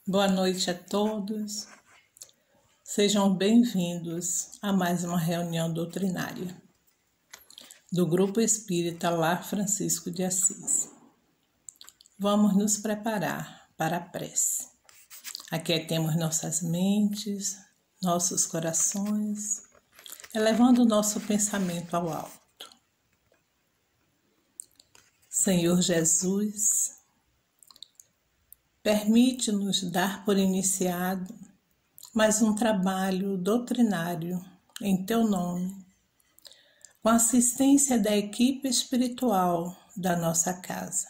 Boa noite a todos. Sejam bem-vindos a mais uma reunião doutrinária do Grupo Espírita Lar Francisco de Assis. Vamos nos preparar para a prece. Aquietemos nossas mentes, nossos corações, elevando o nosso pensamento ao alto. Senhor Jesus, permite-nos dar por iniciado mais um trabalho doutrinário em Teu nome, com a assistência da equipe espiritual da nossa casa.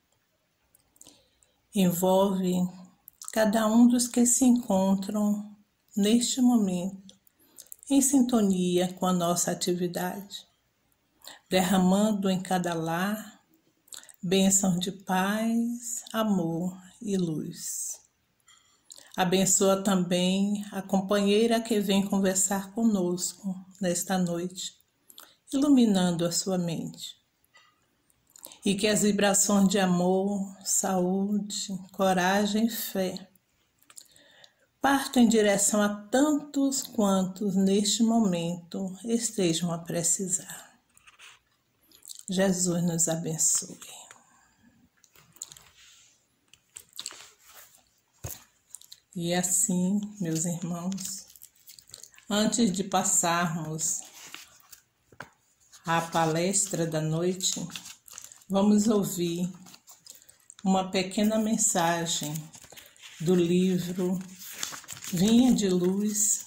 Envolve cada um dos que se encontram neste momento em sintonia com a nossa atividade, derramando em cada lar bênçãos de paz, amor e luz. Abençoa também a companheira que vem conversar conosco nesta noite, iluminando a sua mente. E que as vibrações de amor, saúde, coragem e fé partam em direção a tantos quantos neste momento estejam a precisar. Jesus nos abençoe. E assim, meus irmãos, antes de passarmos à palestra da noite, vamos ouvir uma pequena mensagem do livro Vinha de Luz,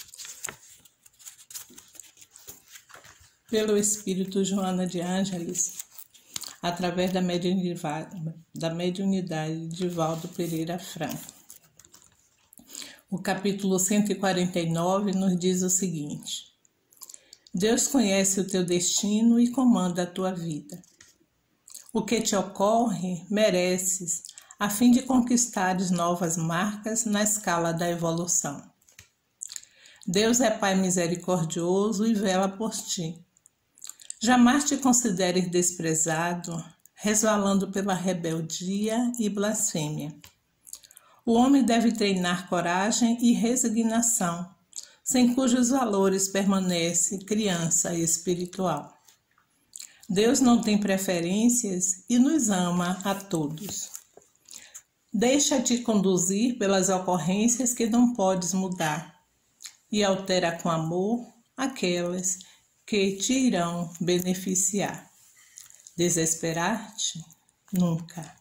pelo Espírito Joana de Ângeles, através da mediunidade de Valdo Pereira Franco. O capítulo 149 nos diz o seguinte: Deus conhece o teu destino e comanda a tua vida. O que te ocorre, mereces, a fim de conquistares novas marcas na escala da evolução. Deus é Pai misericordioso e vela por ti. Jamais te consideres desprezado, resvalando pela rebeldia e blasfêmia. O homem deve treinar coragem e resignação, sem cujos valores permanece criança espiritual. Deus não tem preferências e nos ama a todos. Deixa-te conduzir pelas ocorrências que não podes mudar e altera com amor aquelas que te irão beneficiar. Desesperar-te? Nunca.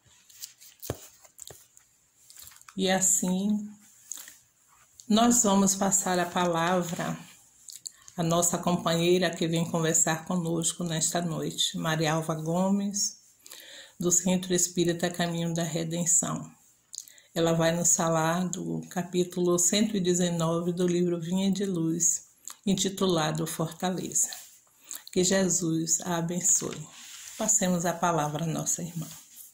E assim, nós vamos passar a palavra à nossa companheira que vem conversar conosco nesta noite, Maria Alva Gomes, do Centro Espírita Caminho da Redenção. Ela vai nos falar do capítulo 119 do livro Vinha de Luz, intitulado Fortaleza. Que Jesus a abençoe. Passemos a palavra à nossa irmã.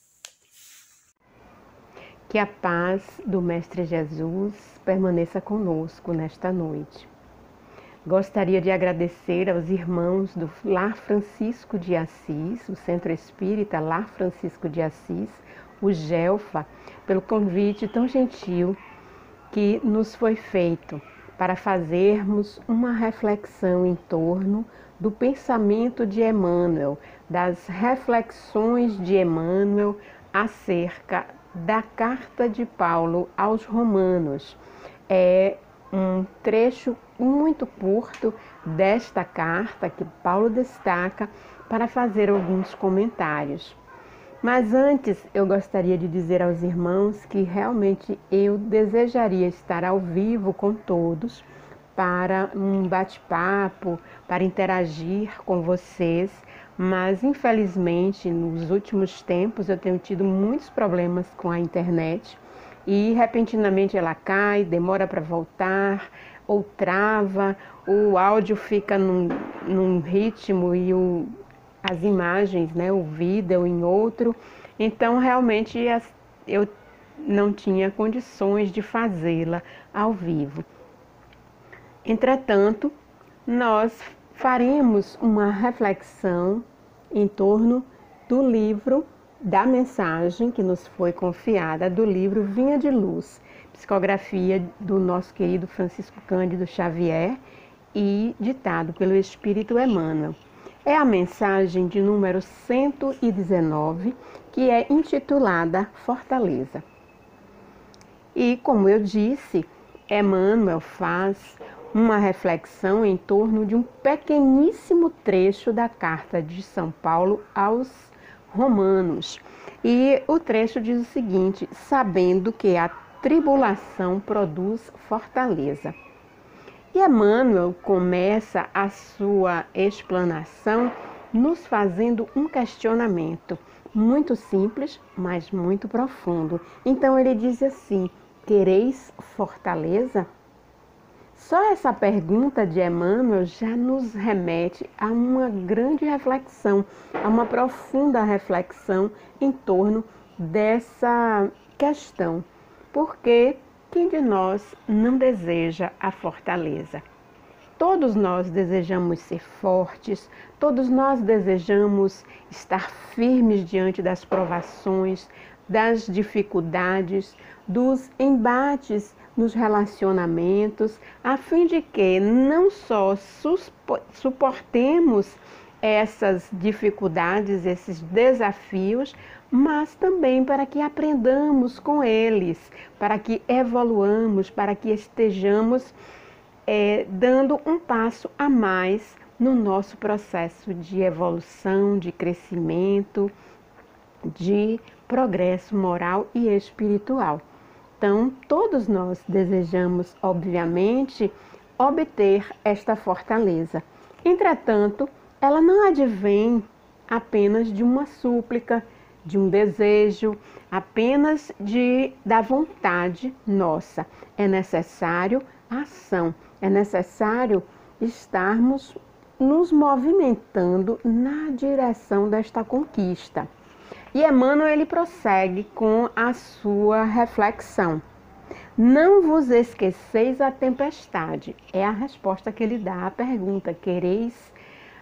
Que a paz do Mestre Jesus permaneça conosco nesta noite. Gostaria de agradecer aos irmãos do Lar Francisco de Assis, o Centro Espírita Lar Francisco de Assis, o GELFA, pelo convite tão gentil que nos foi feito para fazermos uma reflexão em torno do pensamento de Emmanuel, das reflexões de Emmanuel acerca da carta de Paulo aos Romanos. É um trecho muito curto desta carta que Paulo destaca para fazer alguns comentários. Mas antes eu gostaria de dizer aos irmãos que realmente eu desejaria estar ao vivo com todos para um bate-papo, para interagir com vocês, mas infelizmente nos últimos tempos eu tenho tido muitos problemas com a internet e repentinamente ela cai, demora para voltar ou trava, o áudio fica num ritmo e as imagens, o vídeo em outro. Então realmente eu não tinha condições de fazê-la ao vivo. Entretanto, nós faremos uma reflexão em torno do livro, da mensagem que nos foi confiada, do livro Vinha de Luz, psicografia do nosso querido Francisco Cândido Xavier e ditado pelo Espírito Emmanuel. É a mensagem de número 119, que é intitulada Fortaleza. E, como eu disse, Emmanuel faz uma reflexão em torno de um pequeníssimo trecho da carta de São Paulo aos Romanos. E o trecho diz o seguinte: sabendo que a tribulação produz fortaleza. E Emmanuel começa a sua explanação nos fazendo um questionamento muito simples, mas muito profundo. Então ele diz assim: quereis fortaleza? Só essa pergunta de Emmanuel já nos remete a uma grande reflexão, a uma profunda reflexão em torno dessa questão. Porque quem de nós não deseja a fortaleza? Todos nós desejamos ser fortes, todos nós desejamos estar firmes diante das provações, das dificuldades, dos embates nos relacionamentos, a fim de que não só suportemos essas dificuldades, esses desafios, mas também para que aprendamos com eles, para que evoluamos, para que estejamos dando um passo a mais no nosso processo de evolução, de crescimento, de progresso moral e espiritual. Então, todos nós desejamos, obviamente, obter esta fortaleza. Entretanto, ela não advém apenas de uma súplica, de um desejo, apenas da vontade nossa. É necessário ação, é necessário estarmos nos movimentando na direção desta conquista. E Emmanuel ele prossegue com a sua reflexão. Não vos esqueceis a tempestade. É a resposta que ele dá à pergunta: quereis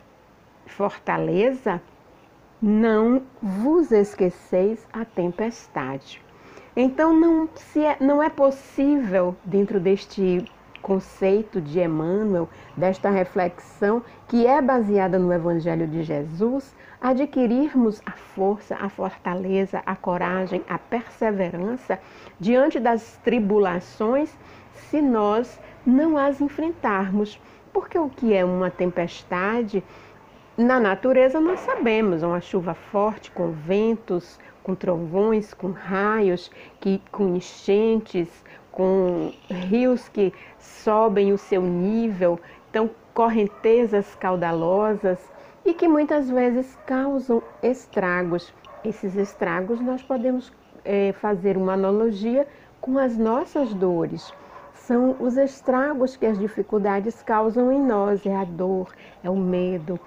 fortaleza? Não vos esqueceis a tempestade. Então não é possível, dentro deste conceito de Emmanuel, desta reflexão que é baseada no Evangelho de Jesus, adquirirmos a força, a fortaleza, a coragem, a perseverança diante das tribulações se nós não as enfrentarmos. Porque o que é uma tempestade? Na natureza nós sabemos, uma chuva forte com ventos, com trovões, com raios, com enchentes, com rios que sobem o seu nível, então correntezas caudalosas e que muitas vezes causam estragos. Esses estragos nós podemos fazer uma analogia com as nossas dores. São os estragos que as dificuldades causam em nós, é a dor, é o medo,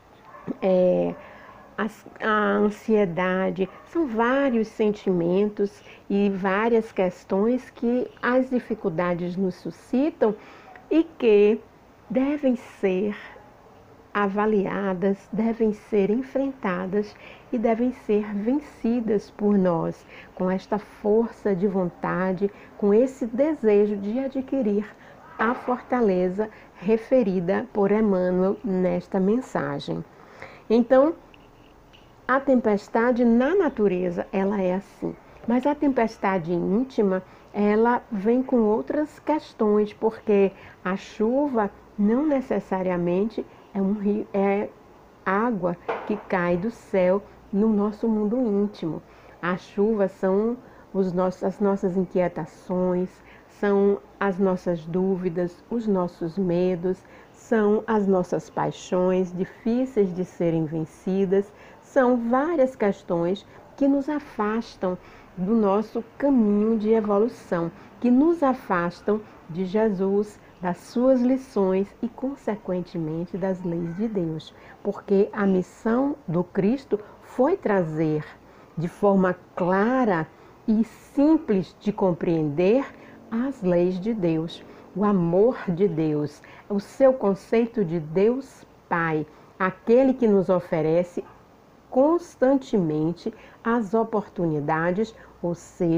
a ansiedade, são vários sentimentos e várias questões que as dificuldades nos suscitam e que devem ser avaliadas, devem ser enfrentadas e devem ser vencidas por nós, com esta força de vontade, com esse desejo de adquirir a fortaleza referida por Emmanuel nesta mensagem. Então, a tempestade na natureza, ela é assim. Mas a tempestade íntima, ela vem com outras questões, porque a chuva não necessariamente é água que cai do céu no nosso mundo íntimo. A chuva são as nossas inquietações, são as nossas dúvidas, os nossos medos, são as nossas paixões difíceis de serem vencidas, são várias questões que nos afastam do nosso caminho de evolução, que nos afastam de Jesus, das suas lições e, consequentemente, das leis de Deus. Porque a missão do Cristo foi trazer de forma clara e simples de compreender as leis de Deus, o amor de Deus, o seu conceito de Deus Pai, aquele que nos oferece constantemente as oportunidades, ou seja,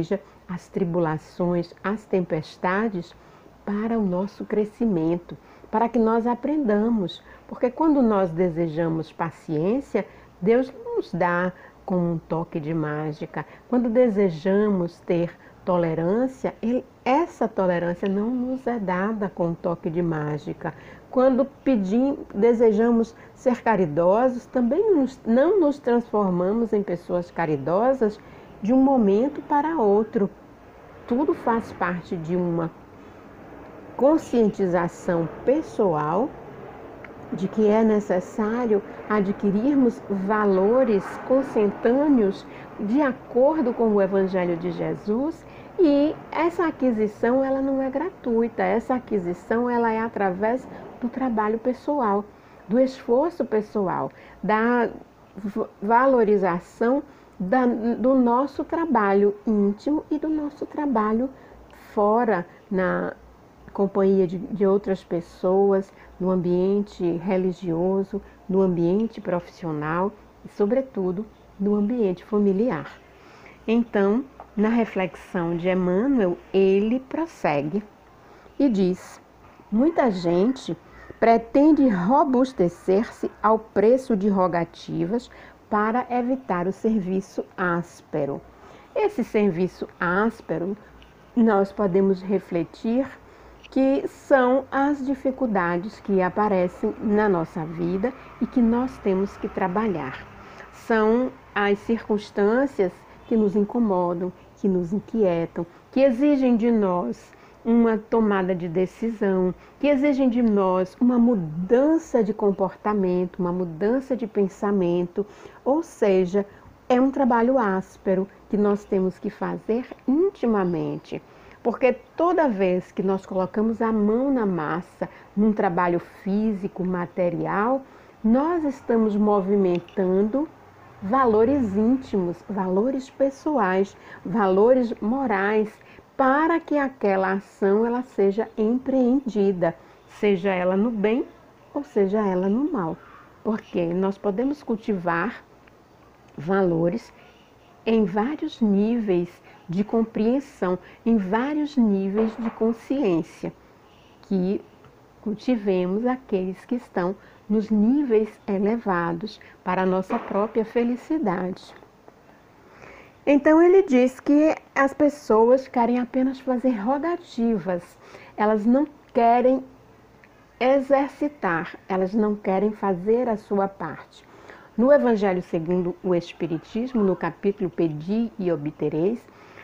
as tribulações, as tempestades para o nosso crescimento, para que nós aprendamos. Porque quando nós desejamos paciência, Deus nos dá com um toque de mágica. Quando desejamos ter tolerância, essa tolerância não nos é dada com um toque de mágica. Quando desejamos ser caridosos, também não nos transformamos em pessoas caridosas de um momento para outro. Tudo faz parte de uma conscientização pessoal de que é necessário adquirirmos valores consentâneos de acordo com o Evangelho de Jesus, e essa aquisição ela não é gratuita, essa aquisição ela é através do trabalho pessoal, do esforço pessoal, da valorização do nosso trabalho íntimo e do nosso trabalho fora, na companhia de outras pessoas, no ambiente religioso, no ambiente profissional e, sobretudo, no ambiente familiar. Então, na reflexão de Emmanuel, ele prossegue e diz: muita gente pretende robustecer-se ao preço de rogativas para evitar o serviço áspero. Esse serviço áspero, nós podemos refletir que são as dificuldades que aparecem na nossa vida e que nós temos que trabalhar. São as circunstâncias que nos incomodam, que nos inquietam, que exigem de nós uma tomada de decisão, que exigem de nós uma mudança de comportamento, uma mudança de pensamento, ou seja, é um trabalho áspero que nós temos que fazer intimamente. Porque toda vez que nós colocamos a mão na massa, num trabalho físico, material, nós estamos movimentando valores íntimos, valores pessoais, valores morais, para que aquela ação ela seja empreendida, seja ela no bem ou seja ela no mal. Porque nós podemos cultivar valores em vários níveis de compreensão, em vários níveis de consciência, que cultivemos aqueles que estão nos níveis elevados para a nossa própria felicidade. Então ele diz que as pessoas querem apenas fazer rogativas, elas não querem exercitar, elas não querem fazer a sua parte. No Evangelho segundo o Espiritismo, no capítulo Pedi e Obtereis,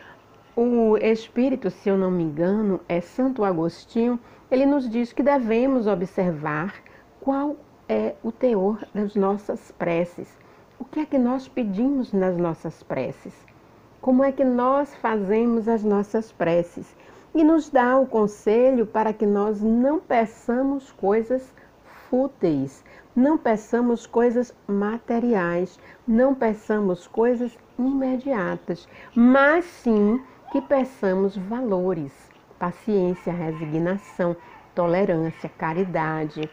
o Espírito, se eu não me engano, é Santo Agostinho, ele nos diz que devemos observar qual é o teor das nossas preces. O que é que nós pedimos nas nossas preces? Como é que nós fazemos as nossas preces? E nos dá o conselho para que nós não peçamos coisas fúteis, não peçamos coisas materiais, não peçamos coisas imediatas, mas sim que peçamos valores, paciência, resignação, tolerância, caridade,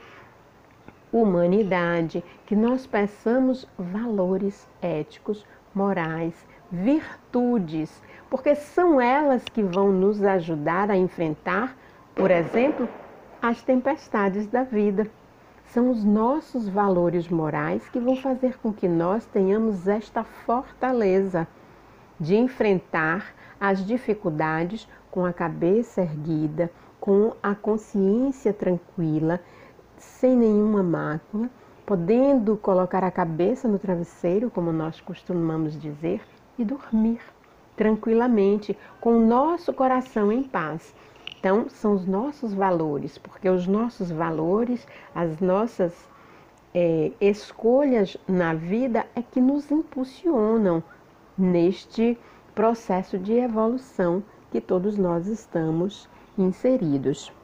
humanidade, que nós peçamos valores éticos, morais, virtudes, porque são elas que vão nos ajudar a enfrentar, por exemplo, as tempestades da vida. São os nossos valores morais que vão fazer com que nós tenhamos esta fortaleza de enfrentar as dificuldades com a cabeça erguida, com a consciência tranquila, sem nenhuma mácula, podendo colocar a cabeça no travesseiro, como nós costumamos dizer, e dormir tranquilamente, com o nosso coração em paz. Então, são os nossos valores, porque os nossos valores, as nossas escolhas na vida é que nos impulsionam neste processo de evolução que todos nós estamos inseridos.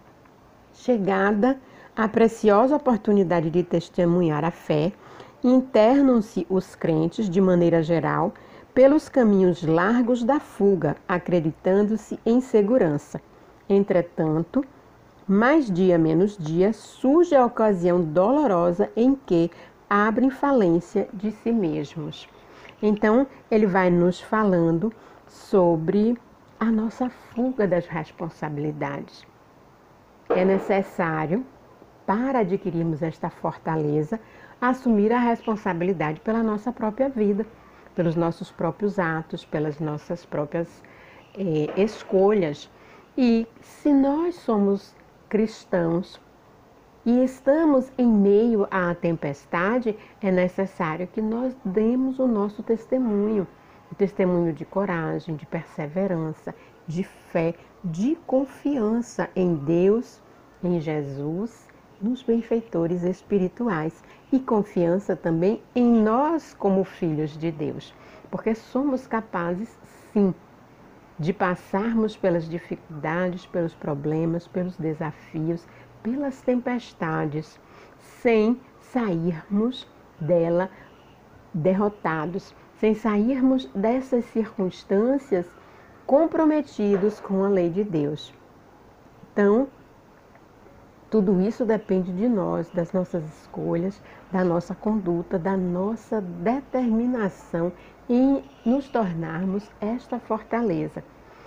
Chegada a preciosa oportunidade de testemunhar a fé, internam-se os crentes, de maneira geral, pelos caminhos largos da fuga, acreditando-se em segurança. Entretanto, mais dia menos dia, surge a ocasião dolorosa em que abrem falência de si mesmos. Então, ele vai nos falando sobre a nossa fuga das responsabilidades. É necessário, para adquirirmos esta fortaleza, assumir a responsabilidade pela nossa própria vida, pelos nossos próprios atos, pelas nossas próprias escolhas. E se nós somos cristãos e estamos em meio à tempestade, é necessário que nós demos o nosso testemunho, o testemunho de coragem, de perseverança, de fé, de confiança em Deus, em Jesus, nos benfeitores espirituais e confiança também em nós como filhos de Deus, porque somos capazes, sim, de passarmos pelas dificuldades, pelos problemas, pelos desafios, pelas tempestades, sem sairmos dela derrotados, sem sairmos dessas circunstâncias comprometidos com a lei de Deus. Então, tudo isso depende de nós, das nossas escolhas, da nossa conduta, da nossa determinação em nos tornarmos esta fortaleza.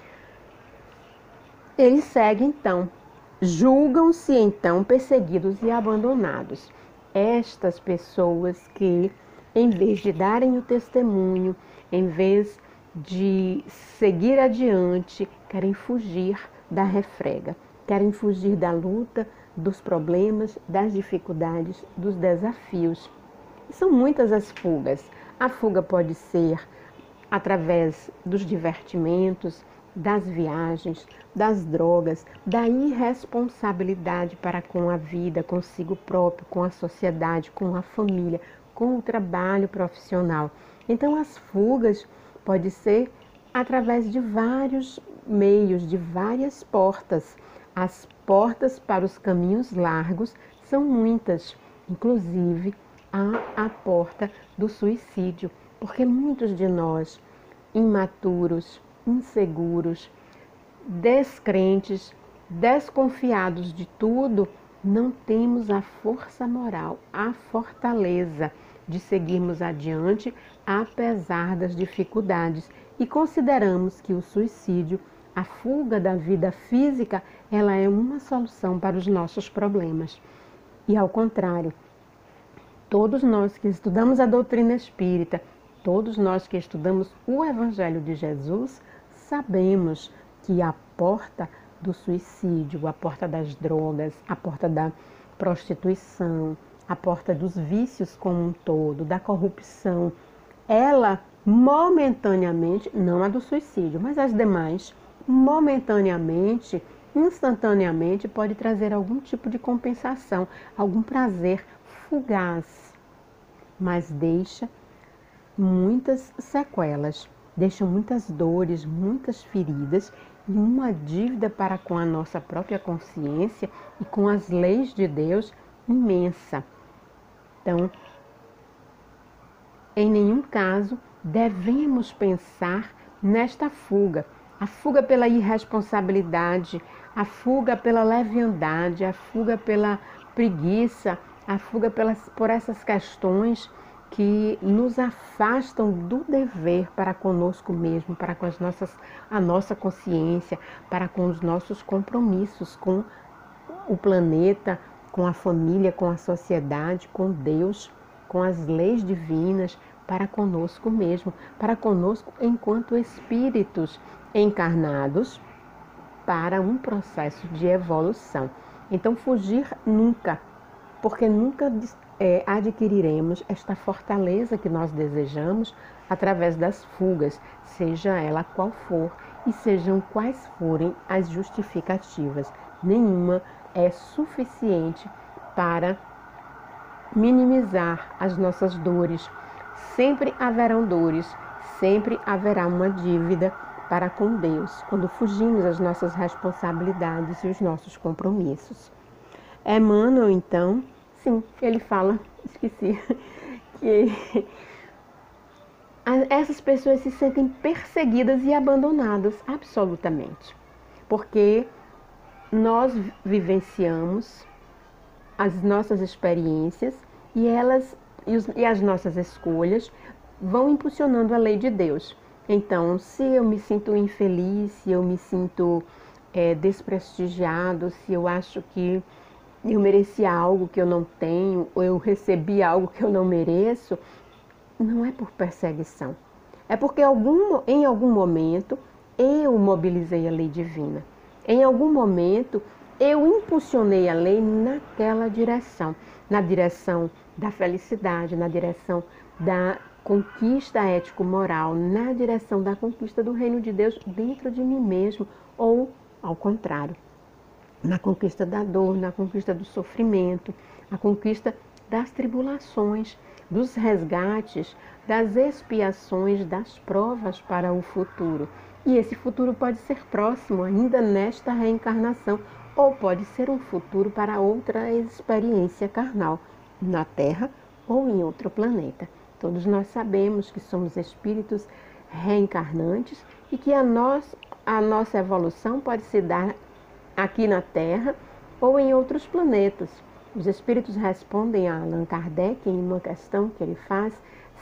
Ele segue então. Julgam-se então perseguidos e abandonados. Estas pessoas que, em vez de darem o testemunho, em vez de seguir adiante, querem fugir da refrega, querem fugir da luta, dos problemas, das dificuldades, dos desafios. E são muitas as fugas. A fuga pode ser através dos divertimentos, das viagens, das drogas, da irresponsabilidade para com a vida, consigo próprio, com a sociedade, com a família, com o trabalho profissional. Então, as fugas podem ser através de vários meios, de várias portas. As portas para os caminhos largos são muitas, inclusive a porta do suicídio, porque muitos de nós, imaturos, inseguros, descrentes, desconfiados de tudo, não temos a força moral, a fortaleza de seguirmos adiante apesar das dificuldades e consideramos que o suicídio, a fuga da vida física, ela é uma solução para os nossos problemas. E ao contrário, todos nós que estudamos a doutrina espírita, todos nós que estudamos o Evangelho de Jesus, sabemos que a porta do suicídio, a porta das drogas, a porta da prostituição, a porta dos vícios como um todo, da corrupção, ela momentaneamente, não a do suicídio, mas as demais, momentaneamente, instantaneamente, pode trazer algum tipo de compensação, algum prazer fugaz, mas deixa muitas sequelas, deixa muitas dores, muitas feridas e uma dívida para com a nossa própria consciência e com as leis de Deus imensa. Então, em nenhum caso devemos pensar nesta fuga. A fuga pela irresponsabilidade, a fuga pela leviandade, a fuga pela preguiça, a fuga por essas questões que nos afastam do dever para conosco mesmo, para com a nossa consciência, para com os nossos compromissos com o planeta, com a família, com a sociedade, com Deus, com as leis divinas, para conosco mesmo, para conosco enquanto espíritos encarnados para um processo de evolução. Então, fugir nunca, porque nunca adquiriremos esta fortaleza que nós desejamos através das fugas, seja ela qual for e sejam quais forem as justificativas. Nenhuma é suficiente para minimizar as nossas dores. Sempre haverão dores, sempre haverá uma dívida para com Deus, quando fugimos das nossas responsabilidades e os nossos compromissos. Emmanuel, então, sim, ele fala, esqueci, que essas pessoas se sentem perseguidas e abandonadas absolutamente, porque nós vivenciamos as nossas experiências e as nossas escolhas vão impulsionando a lei de Deus. Então, se eu me sinto infeliz, se eu me sinto desprestigiado, se eu acho que eu merecia algo que eu não tenho, ou eu recebi algo que eu não mereço, não é por perseguição. É porque em algum momento eu mobilizei a lei divina. Em algum momento eu impulsionei a lei naquela direção, na direção da felicidade, na direção da conquista ético-moral, na direção da conquista do reino de Deus dentro de mim mesmo, ou ao contrário, na conquista da dor, na conquista do sofrimento, a conquista das tribulações, dos resgates, das expiações, das provas para o futuro. E esse futuro pode ser próximo, ainda nesta reencarnação, ou pode ser um futuro para outra experiência carnal, na Terra ou em outro planeta. Todos nós sabemos que somos espíritos reencarnantes e que a nossa evolução pode se dar aqui na Terra ou em outros planetas. Os espíritos respondem a Allan Kardec em uma questão que ele faz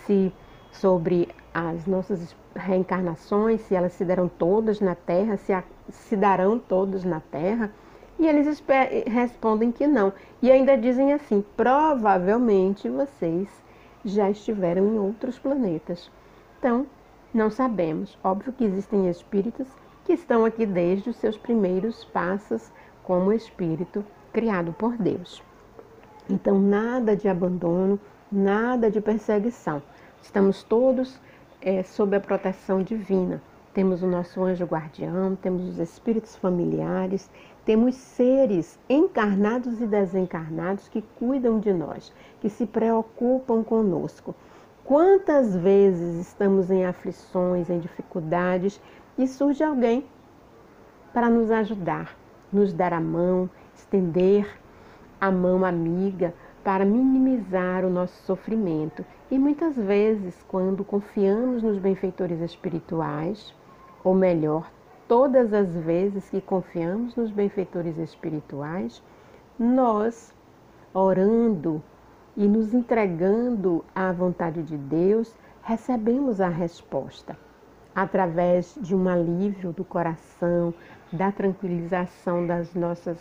sobre as nossas reencarnações, se elas se deram todas na Terra, se darão todas na Terra. E eles respondem que não. E ainda dizem assim: provavelmente vocês já estiveram em outros planetas. Então, não sabemos. Óbvio que existem espíritos que estão aqui desde os seus primeiros passos como espírito criado por Deus. Então, nada de abandono, nada de perseguição. Estamos todos sob a proteção divina. Temos o nosso anjo guardião, temos os espíritos familiares, temos seres encarnados e desencarnados que cuidam de nós, que se preocupam conosco. Quantas vezes estamos em aflições, em dificuldades, e surge alguém para nos ajudar, nos dar a mão, estender a mão amiga para minimizar o nosso sofrimento. E muitas vezes, quando confiamos nos benfeitores espirituais, ou melhor, todas as vezes que confiamos nos benfeitores espirituais, nós, orando e nos entregando à vontade de Deus, recebemos a resposta através de um alívio do coração, da tranquilização das nossas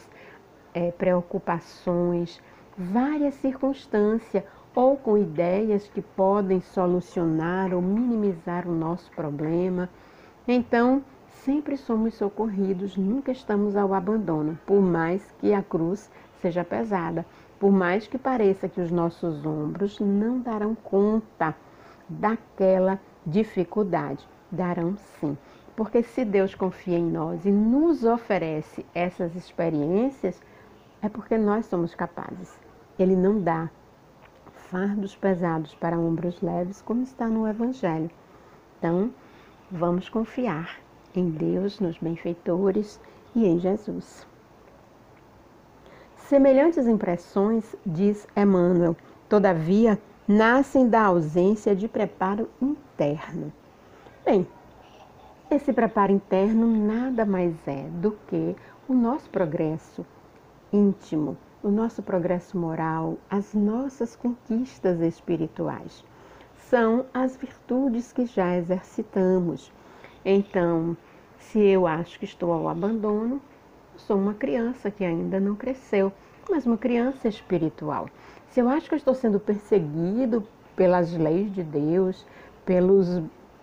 preocupações, várias circunstâncias, ou com ideias que podem solucionar ou minimizar o nosso problema. Então, sempre somos socorridos, nunca estamos ao abandono, por mais que a cruz seja pesada, por mais que pareça que os nossos ombros não darão conta daquela dificuldade. Darão sim, porque se Deus confia em nós e nos oferece essas experiências, é porque nós somos capazes. Ele não dá fardos pesados para ombros leves, como está no Evangelho. Então, vamos confiar em Deus, nos benfeitores e em Jesus. Semelhantes impressões, diz Emmanuel, todavia, nascem da ausência de preparo interno. Bem, esse preparo interno nada mais é do que o nosso progresso íntimo, o nosso progresso moral, as nossas conquistas espirituais. São as virtudes que já exercitamos. Então, se eu acho que estou ao abandono, sou uma criança que ainda não cresceu, mas uma criança espiritual. Se eu acho que eu estou sendo perseguido pelas leis de Deus, pelos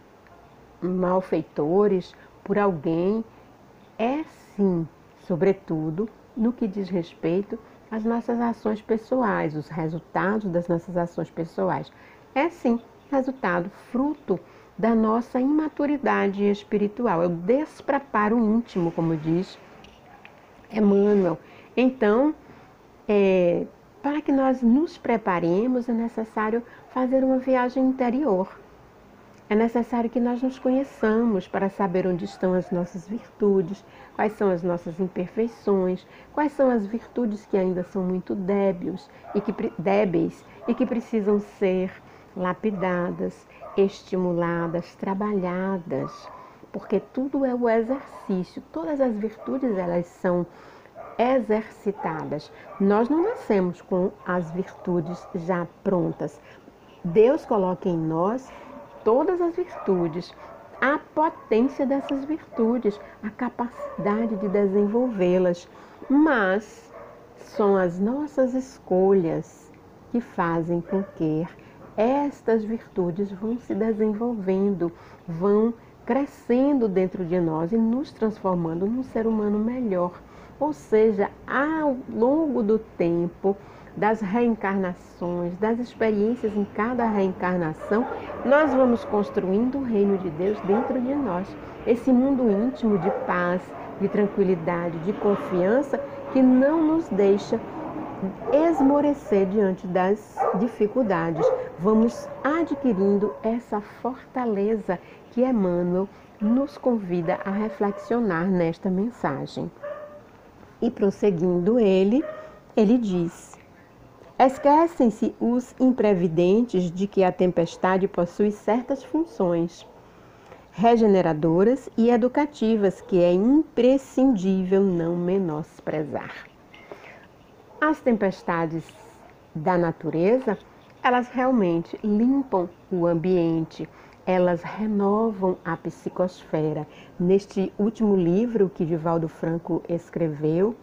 malfeitores, por alguém, é sim, sobretudo, no que diz respeito às nossas ações pessoais, os resultados das nossas ações pessoais. É sim, resultado, fruto da nossa imaturidade espiritual, é o despreparo íntimo, como diz Emmanuel. Então, para que nós nos preparemos, é necessário fazer uma viagem interior. É necessário que nós nos conheçamos para saber onde estão as nossas virtudes, quais são as nossas imperfeições, quais são as virtudes que ainda são muito débeis e que precisam ser lapidadas, estimuladas, trabalhadas, porque tudo é o exercício. Todas as virtudes, elas são exercitadas. Nós não nascemos com as virtudes já prontas. Deus coloca em nós todas as virtudes. a potência dessas virtudes, a capacidade de desenvolvê-las. Mas são as nossas escolhas que fazem com que estas virtudes vão se desenvolvendo, vão crescendo dentro de nós e nos transformando num ser humano melhor. Ou seja, ao longo do tempo, das reencarnações, das experiências em cada reencarnação, nós vamos construindo o reino de Deus dentro de nós. Esse mundo íntimo de paz, de tranquilidade, de confiança, que não nos deixa esmorecer diante das dificuldades. Vamos adquirindo essa fortaleza que Emmanuel nos convida a reflexionar nesta mensagem. E prosseguindo ele diz: esquecem-se os imprevidentes de que a tempestade possui certas funções regeneradoras e educativas que é imprescindível não menosprezar. As tempestades da natureza, elas realmente limpam o ambiente, elas renovam a psicosfera. Neste último livro que Divaldo Franco escreveu,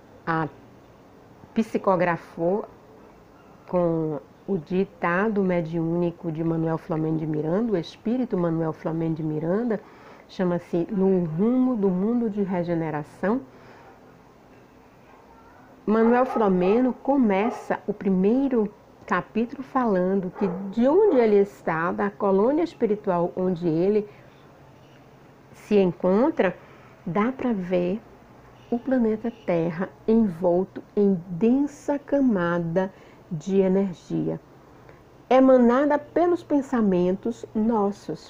psicografou com o ditado mediúnico de Manuel Flamengo de Miranda, o espírito Manuel Flamengo de Miranda, chama-se No Rumo do Mundo de Regeneração. Manuel Flamengo começa o primeiro capítulo falando que de onde ele está, da colônia espiritual onde ele se encontra, dá para ver o planeta Terra envolto em densa camada de energia, emanada pelos pensamentos nossos,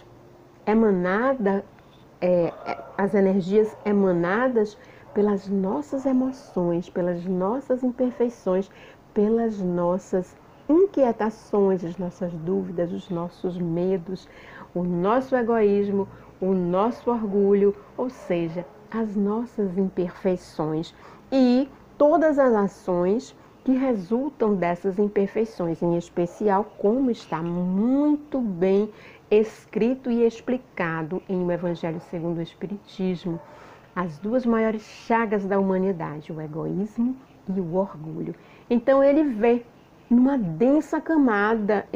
as energias emanadas pelas nossas emoções, pelas nossas imperfeições, pelas nossas inquietações, as nossas dúvidas, os nossos medos, o nosso egoísmo, o nosso orgulho, ou seja, as nossas imperfeições e todas as ações que resultam dessas imperfeições, em especial como está muito bem escrito e explicado em O Evangelho segundo o Espiritismo, as duas maiores chagas da humanidade, o egoísmo e o orgulho. Então ele vê uma densa camada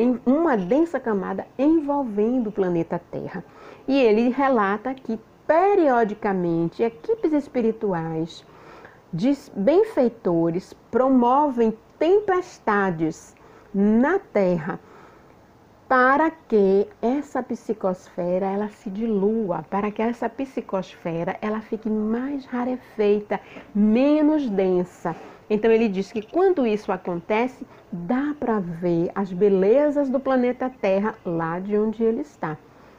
envolvendo o planeta Terra. E ele relata que periodicamente equipes espirituais de benfeitores promovem tempestades na Terra para que essa psicosfera ela se dilua, para que essa psicosfera ela fique mais rarefeita, menos densa. Então ele diz que quando isso acontece, dá para ver as belezas do planeta Terra lá de onde ele está.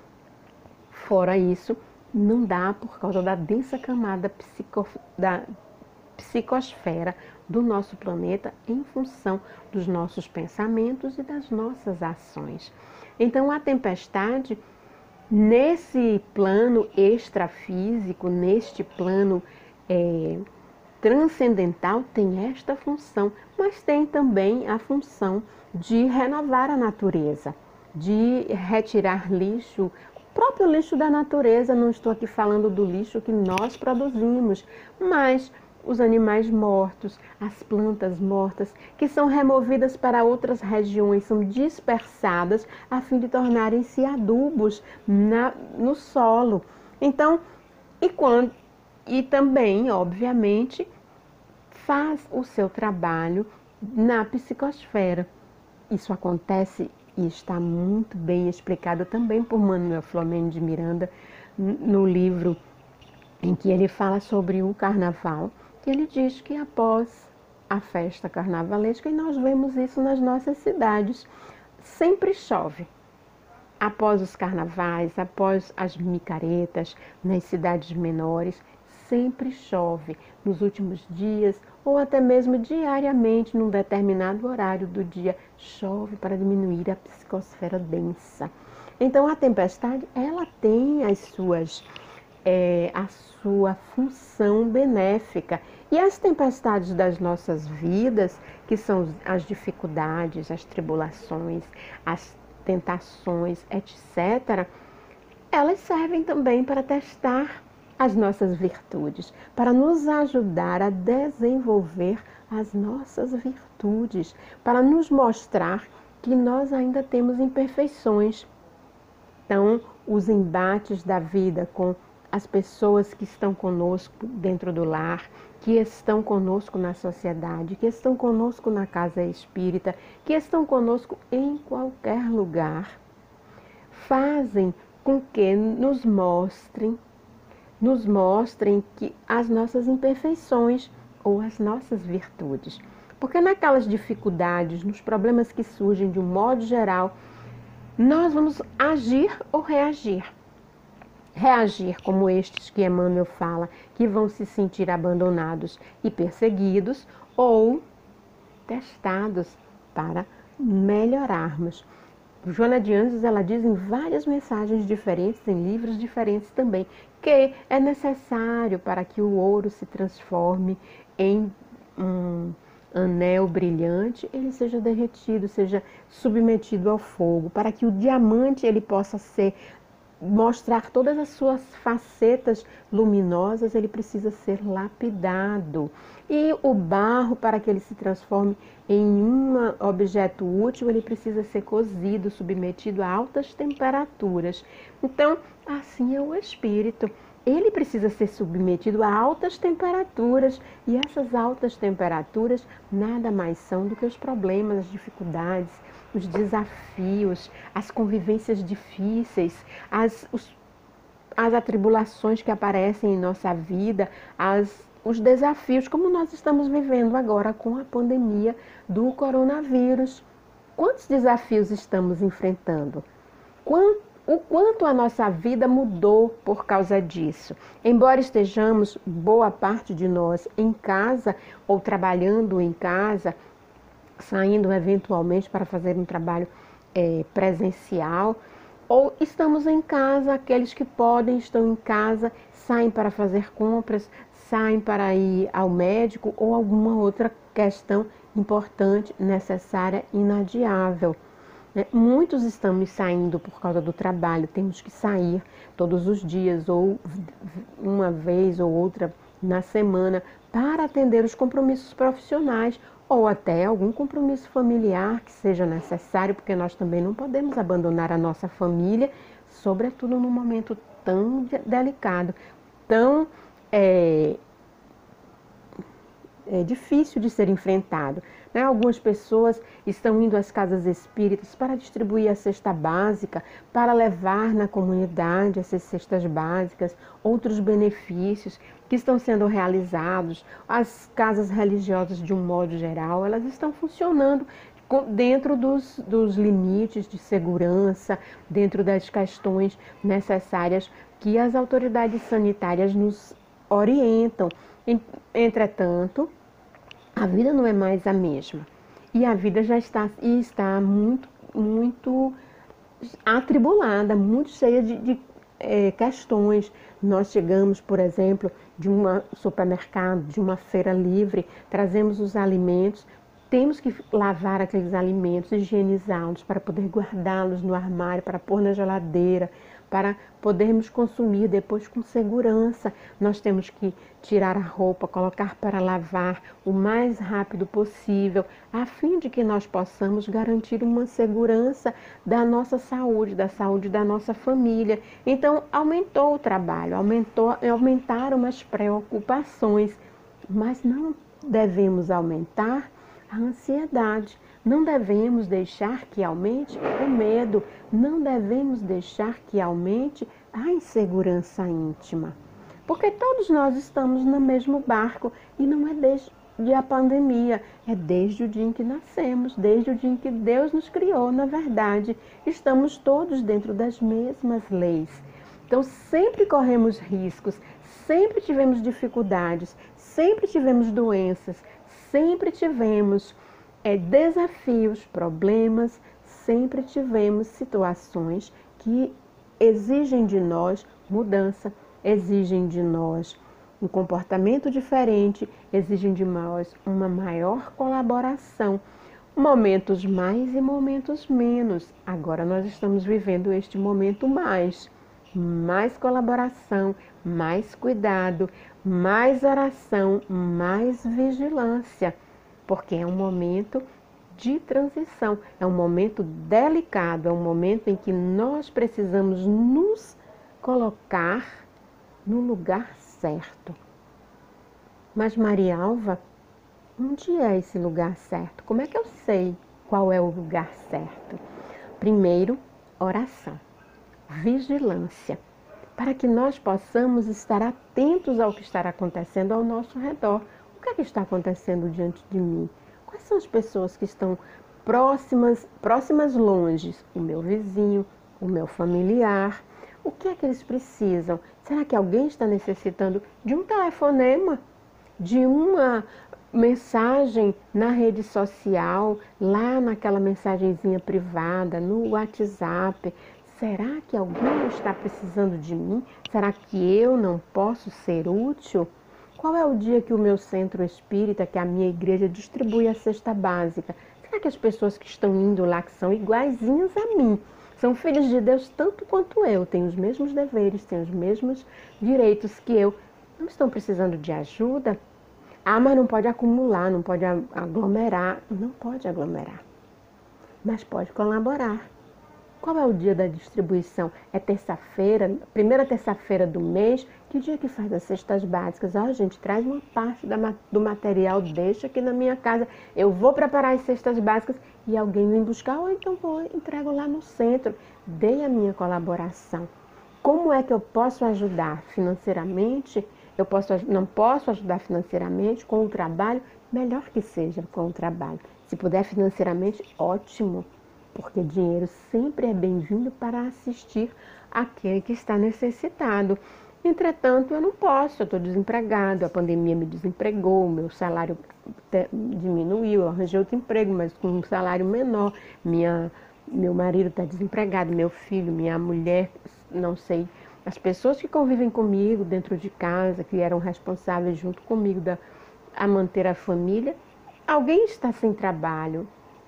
Fora isso, não dá por causa da densa camada da psicosfera do nosso planeta em função dos nossos pensamentos e das nossas ações. Então a tempestade, nesse plano extrafísico, neste plano transcendental, tem esta função, mas tem também a função de renovar a natureza, de retirar lixo, o próprio lixo da natureza. Não estou aqui falando do lixo que nós produzimos, mas os animais mortos, as plantas mortas, que são removidas para outras regiões, são dispersadas a fim de tornarem-se adubos no solo. Então, e também, obviamente, faz o seu trabalho na psicosfera. Isso acontece e está muito bem explicado também por Manuel Flamengo de Miranda no livro em que ele fala sobre o carnaval, que ele diz que após a festa carnavalesca, e nós vemos isso nas nossas cidades, sempre chove. Após os carnavais, após as micaretas, nas cidades menores, sempre chove. Nos últimos dias, ou até mesmo diariamente, num determinado horário do dia, chove para diminuir a psicosfera densa. Então, a tempestade, ela tem a sua função benéfica. E as tempestades das nossas vidas, que são as dificuldades, as tribulações, as tentações, etc., elas servem também para testar as nossas virtudes, para nos ajudar a desenvolver as nossas virtudes, para nos mostrar que nós ainda temos imperfeições. Então, os embates da vida com as pessoas que estão conosco dentro do lar, que estão conosco na sociedade, que estão conosco na casa espírita, que estão conosco em qualquer lugar, fazem com que nos mostrem que as nossas imperfeições ou as nossas virtudes. Porque naquelas dificuldades, nos problemas que surgem de um modo geral, nós vamos agir ou reagir. Reagir como estes que Emmanuel fala, que vão se sentir abandonados e perseguidos, ou testados para melhorarmos. Joana de Ângeles, ela diz em várias mensagens diferentes, em livros diferentes também, que é necessário para que o ouro se transforme em um anel brilhante, ele seja derretido, seja submetido ao fogo, para que o diamante ele possa mostrar todas as suas facetas luminosas, ele precisa ser lapidado. E o barro, para que ele se transforme em um objeto útil, ele precisa ser cozido, submetido a altas temperaturas. Então, assim é o espírito. Ele precisa ser submetido a altas temperaturas, e essas altas temperaturas nada mais são do que os problemas, as dificuldades, os desafios, as convivências difíceis, as atribulações que aparecem em nossa vida, os desafios, como nós estamos vivendo agora com a pandemia do coronavírus. Quantos desafios estamos enfrentando? O quanto a nossa vida mudou por causa disso. Embora estejamos, boa parte de nós, em casa ou trabalhando em casa, saindo eventualmente para fazer um trabalho presencial, ou estamos em casa, aqueles que podem estão em casa, saem para fazer compras, saem para ir ao médico ou alguma outra questão importante, necessária, inadiável. Muitos estamos saindo por causa do trabalho, temos que sair todos os dias ou uma vez ou outra na semana para atender os compromissos profissionais ou até algum compromisso familiar que seja necessário, porque nós também não podemos abandonar a nossa família, sobretudo num momento tão delicado, tão difícil de ser enfrentado. Algumas pessoas estão indo às casas espíritas para distribuir a cesta básica, para levar na comunidade essas cestas básicas, outros benefícios que estão sendo realizados. As casas religiosas, de um modo geral, elas estão funcionando dentro dos limites de segurança, dentro das questões necessárias que as autoridades sanitárias nos orientam. Entretanto, a vida não é mais a mesma. E a vida já está muito, muito atribulada, muito cheia de questões. Nós chegamos, por exemplo, de um supermercado, de uma feira livre, trazemos os alimentos, temos que lavar aqueles alimentos, higienizá-los para poder guardá-los no armário, para pôr na geladeira, para podermos consumir depois com segurança. Nós temos que tirar a roupa, colocar para lavar o mais rápido possível, a fim de que nós possamos garantir uma segurança da nossa saúde, da saúde da nossa família. Então, aumentou o trabalho, aumentaram as preocupações, mas não devemos aumentar a ansiedade. Não devemos deixar que aumente o medo, não devemos deixar que aumente a insegurança íntima. Porque todos nós estamos no mesmo barco e não é desde a pandemia, é desde o dia em que nascemos, desde o dia em que Deus nos criou, na verdade. Estamos todos dentro das mesmas leis. Então sempre corremos riscos, sempre tivemos dificuldades, sempre tivemos doenças, sempre tivemos desafios, problemas, sempre tivemos situações que exigem de nós mudança, exigem de nós um comportamento diferente, exigem de nós uma maior colaboração, momentos mais e momentos menos. Agora nós estamos vivendo este momento mais. mais colaboração, mais cuidado, mais oração, mais vigilância, porque é um momento de transição, é um momento delicado, é um momento em que nós precisamos nos colocar no lugar certo. Mas Maria Alva, onde é esse lugar certo? Como é que eu sei qual é o lugar certo? Primeiro, oração, vigilância, para que nós possamos estar atentos ao que está acontecendo ao nosso redor. O que é que está acontecendo diante de mim? Quais são as pessoas que estão próximas longe? O meu vizinho, o meu familiar. O que é que eles precisam? Será que alguém está necessitando de um telefonema? De uma mensagem na rede social, lá naquela mensagenzinha privada, no WhatsApp? Será que alguém está precisando de mim? Será que eu não posso ser útil? Qual é o dia que o meu centro espírita, que a minha igreja, distribui a cesta básica? Será que as pessoas que estão indo lá, que são iguaizinhas a mim, são filhos de Deus tanto quanto eu, têm os mesmos deveres, têm os mesmos direitos que eu, não estão precisando de ajuda? Ah, mas não pode acumular, não pode aglomerar. Não pode aglomerar, mas pode colaborar. Qual é o dia da distribuição? É terça-feira, primeira terça-feira do mês. Que dia que faz as cestas básicas? Ah, gente, traz uma parte do material, deixa aqui na minha casa. Eu vou preparar as cestas básicas e alguém vem buscar, ou então vou entrego lá no centro. Dei a minha colaboração. Como é que eu posso ajudar financeiramente? Não posso ajudar financeiramente com o trabalho? Melhor que seja com o trabalho. Se puder financeiramente, ótimo. Porque dinheiro sempre é bem-vindo para assistir aquele que está necessitado. Entretanto, eu não posso, eu estou desempregado, a pandemia me desempregou, o meu salário diminuiu, eu arranjei outro emprego, mas com um salário menor. Meu marido está desempregado, meu filho, minha mulher, não sei, as pessoas que convivem comigo dentro de casa, que eram responsáveis junto comigo a manter a família, alguém está sem trabalho.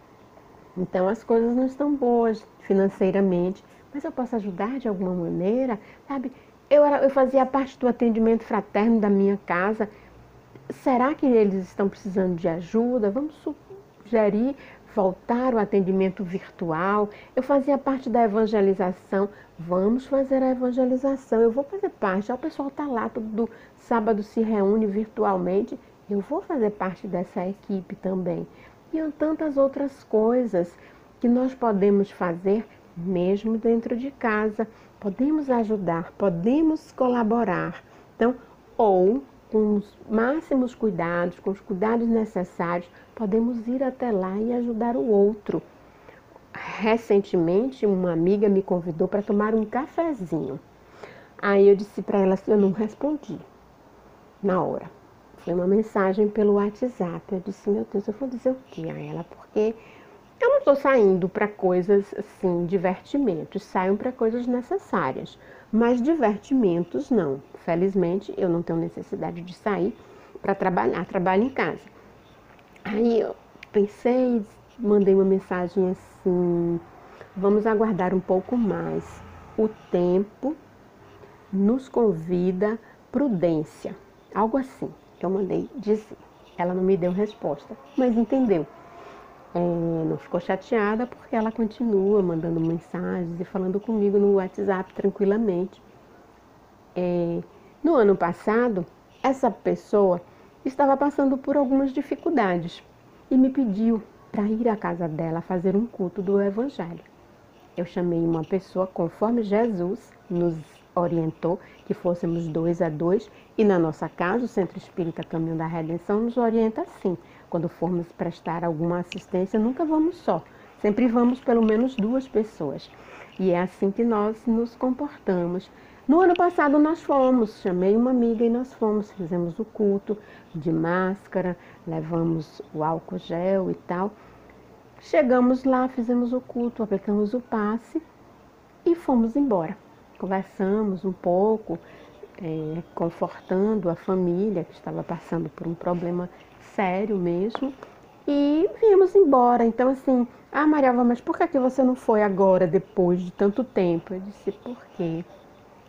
Então as coisas não estão boas financeiramente, mas eu posso ajudar de alguma maneira, sabe? Eu fazia parte do atendimento fraterno da minha casa. Será que eles estão precisando de ajuda? Vamos sugerir voltar ao atendimento virtual. Eu fazia parte da evangelização. Vamos fazer a evangelização. Eu vou fazer parte. O pessoal está lá, todo sábado se reúne virtualmente. Eu vou fazer parte dessa equipe também. E tantas outras coisas que nós podemos fazer mesmo dentro de casa. Podemos ajudar, podemos colaborar. Então, ou com os máximos cuidados, com os cuidados necessários, podemos ir até lá e ajudar o outro. Recentemente, uma amiga me convidou para tomar um cafezinho. Aí eu disse para ela assim, eu não respondi na hora. Foi uma mensagem pelo WhatsApp. Eu disse, meu Deus, eu vou dizer o que a ela? Porque eu não estou saindo para coisas assim, divertimentos. Saio para coisas necessárias. Mas divertimentos não. Felizmente, eu não tenho necessidade de sair para trabalhar. Trabalho em casa. Aí eu pensei, mandei uma mensagem assim, vamos aguardar um pouco mais. O tempo nos convida prudência. Algo assim. Eu mandei dizer. Ela não me deu resposta, mas entendeu. Não ficou chateada porque ela continua mandando mensagens e falando comigo no WhatsApp tranquilamente. No ano passado, essa pessoa estava passando por algumas dificuldades e me pediu para ir à casa dela fazer um culto do Evangelho. Eu chamei uma pessoa conforme Jesus nos orientou, que fôssemos 2 a 2, e na nossa casa, o Centro Espírita Caminho da Redenção nos orienta assim. Quando formos prestar alguma assistência, nunca vamos só, sempre vamos pelo menos 2 pessoas. E é assim que nós nos comportamos. No ano passado nós fomos, chamei uma amiga e nós fomos, fizemos o culto de máscara, levamos o álcool gel e tal. Chegamos lá, fizemos o culto, aplicamos o passe e fomos embora. Conversamos um pouco, confortando a família que estava passando por um problema sério mesmo, e viemos embora. Então assim, Maria Alva, mas por que você não foi agora, depois de tanto tempo? Eu disse, por quê?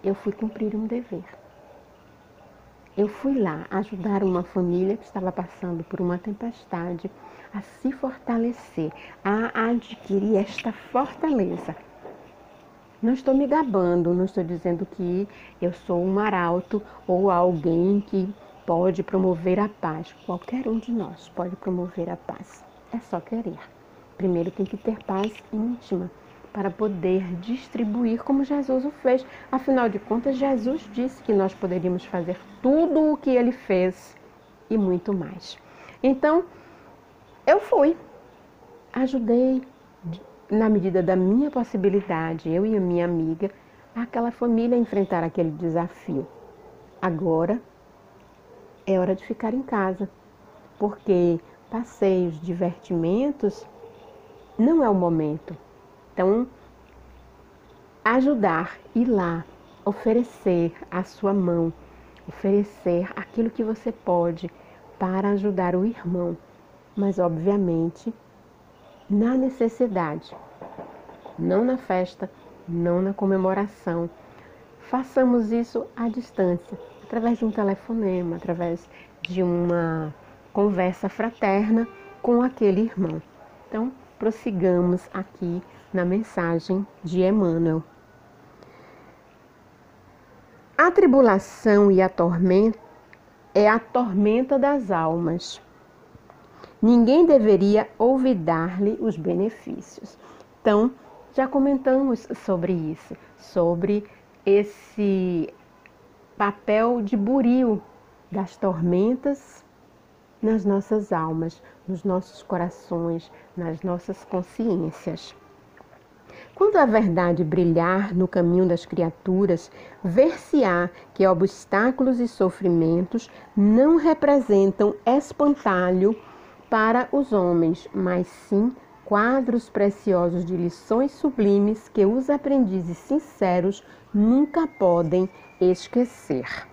eu fui cumprir um dever. Eu fui lá ajudar uma família que estava passando por uma tempestade a se fortalecer, a adquirir esta fortaleza. Não estou me gabando, não estou dizendo que eu sou um arauto ou alguém que pode promover a paz. Qualquer um de nós pode promover a paz. É só querer. Primeiro tem que ter paz íntima para poder distribuir como Jesus o fez. Afinal de contas, Jesus disse que nós poderíamos fazer tudo o que ele fez e muito mais. Então, eu fui, ajudei na medida da minha possibilidade, eu e a minha amiga, aquela família a enfrentar aquele desafio. Agora é hora de ficar em casa, porque passeios, divertimentos, não é o momento. Então, ajudar, ir lá, oferecer a sua mão, oferecer aquilo que você pode para ajudar o irmão, mas obviamente na necessidade, não na festa, não na comemoração. Façamos isso à distância, através de um telefonema, através de uma conversa fraterna com aquele irmão. Então, prossigamos aqui na mensagem de Emmanuel. A tribulação e a tormenta é a tormenta das almas. Ninguém deveria olvidar-lhe os benefícios. Então, já comentamos sobre isso, sobre esse papel de buril das tormentas nas nossas almas, nos nossos corações, nas nossas consciências. Quando a verdade brilhar no caminho das criaturas, ver-se-á que obstáculos e sofrimentos não representam espantalho para os homens, mas sim quadros preciosos de lições sublimes que os aprendizes sinceros nunca podem esquecer.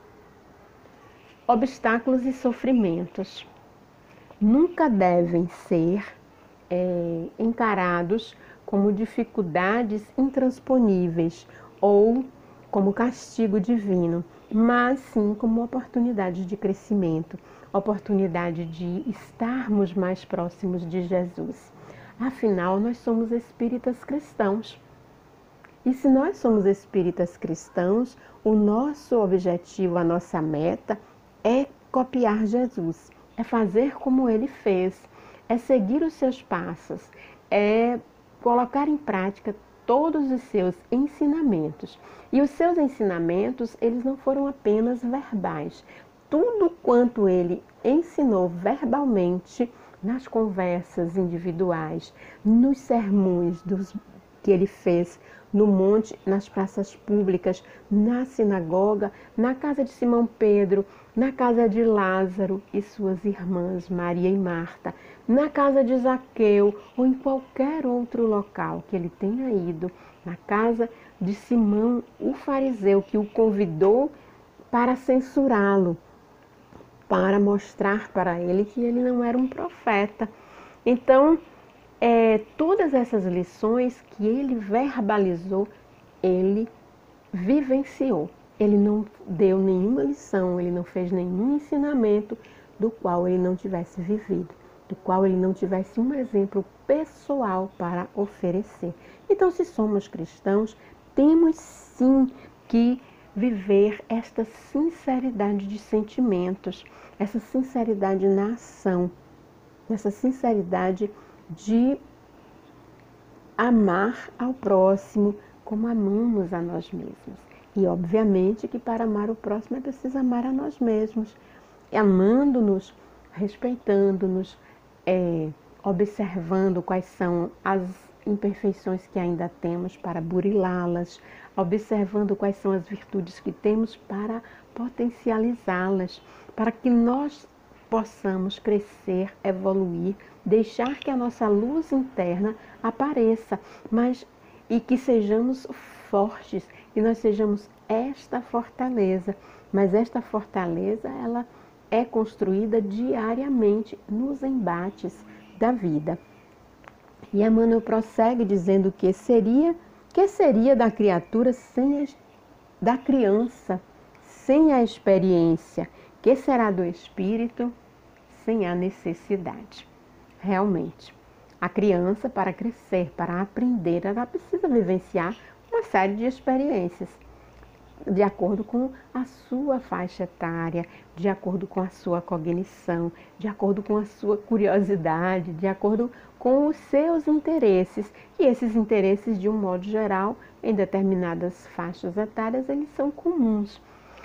Obstáculos e sofrimentos nunca devem ser encarados como dificuldades intransponíveis ou como castigo divino, mas sim como oportunidade de crescimento, oportunidade de estarmos mais próximos de Jesus. Afinal, nós somos espíritas cristãos. E se nós somos espíritas cristãos, o nosso objetivo, a nossa meta é copiar Jesus, é fazer como ele fez, é seguir os seus passos, é colocar em prática todos os seus ensinamentos. E os seus ensinamentos, eles não foram apenas verbais. Tudo quanto ele ensinou verbalmente nas conversas individuais, nos sermões que ele fez no monte, nas praças públicas, na sinagoga, na casa de Simão Pedro, na casa de Lázaro e suas irmãs Maria e Marta, na casa de Zaqueu ou em qualquer outro local que ele tenha ido, na casa de Simão, o fariseu, que o convidou para censurá-lo, para mostrar para ele que ele não era um profeta. Então, todas essas lições que ele verbalizou, ele vivenciou. Ele não deu nenhuma lição, ele não fez nenhum ensinamento do qual ele não tivesse vivido, do qual ele não tivesse um exemplo pessoal para oferecer. Então, se somos cristãos, temos sim que viver esta sinceridade de sentimentos, essa sinceridade na ação, essa sinceridade de amar ao próximo como amamos a nós mesmos. E obviamente que para amar o próximo é preciso amar a nós mesmos, amando-nos, respeitando-nos, observando quais são as imperfeições que ainda temos para burilá-las, observando quais são as virtudes que temos para potencializá-las, para que nós possamos crescer, evoluir, deixar que a nossa luz interna apareça, e que sejamos fortes, que nós sejamos esta fortaleza. Mas esta fortaleza, ela é construída diariamente nos embates da vida. E Emmanuel prossegue dizendo que seria da criatura sem da criança, sem a experiência que será do espírito, sem a necessidade. Realmente, a criança, para crescer, para aprender, ela precisa vivenciar uma série de experiências, de acordo com a sua faixa etária, de acordo com a sua cognição, de acordo com a sua curiosidade, de acordo com os seus interesses. E esses interesses, de um modo geral, em determinadas faixas etárias, eles são comuns.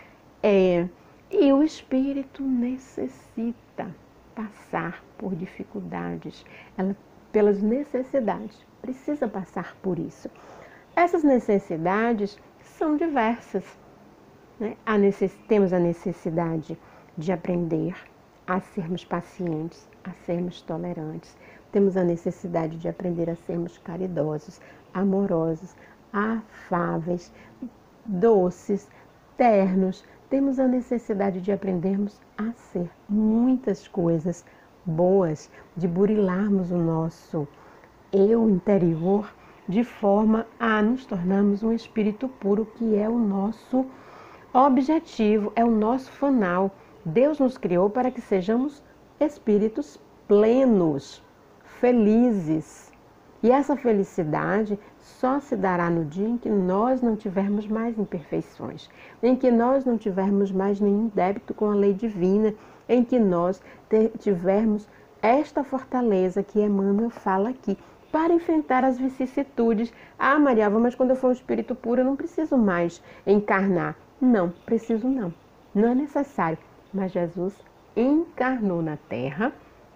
E o espírito necessita passar por dificuldades, pelas necessidades, precisa passar por isso. Essas necessidades são diversas, né? Temos a necessidade de aprender a sermos pacientes, a sermos tolerantes. Temos a necessidade de aprender a sermos caridosos, amorosos, afáveis, doces, ternos. Temos a necessidade de aprendermos a ser muitas coisas boas, de burilarmos o nosso eu interior, de forma a nos tornarmos um espírito puro, que é o nosso objetivo, é o nosso fanal. Deus nos criou para que sejamos espíritos plenos, felizes. E essa felicidade só se dará no dia em que nós não tivermos mais imperfeições, em que nós não tivermos mais nenhum débito com a lei divina, em que nós tivermos esta fortaleza que Emmanuel fala aqui, para enfrentar as vicissitudes. Ah, Mariava, mas quando eu for um espírito puro, eu não preciso mais encarnar. Não, preciso não. Não é necessário. Mas Jesus encarnou na Terra,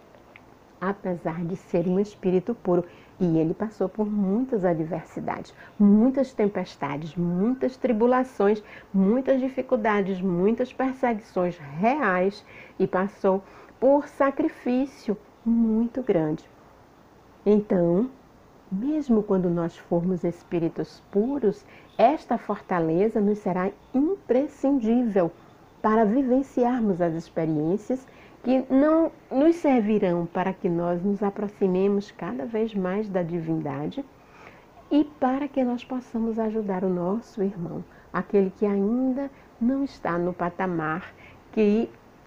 apesar de ser um espírito puro. E ele passou por muitas adversidades, muitas tempestades, muitas tribulações, muitas dificuldades, muitas perseguições reais, e passou por sacrifício muito grande. Então, mesmo quando nós formos espíritos puros, esta fortaleza nos será imprescindível para vivenciarmos as experiências que não nos servirão para que nós nos aproximemos cada vez mais da divindade e para que nós possamos ajudar o nosso irmão, aquele que ainda não está no patamar que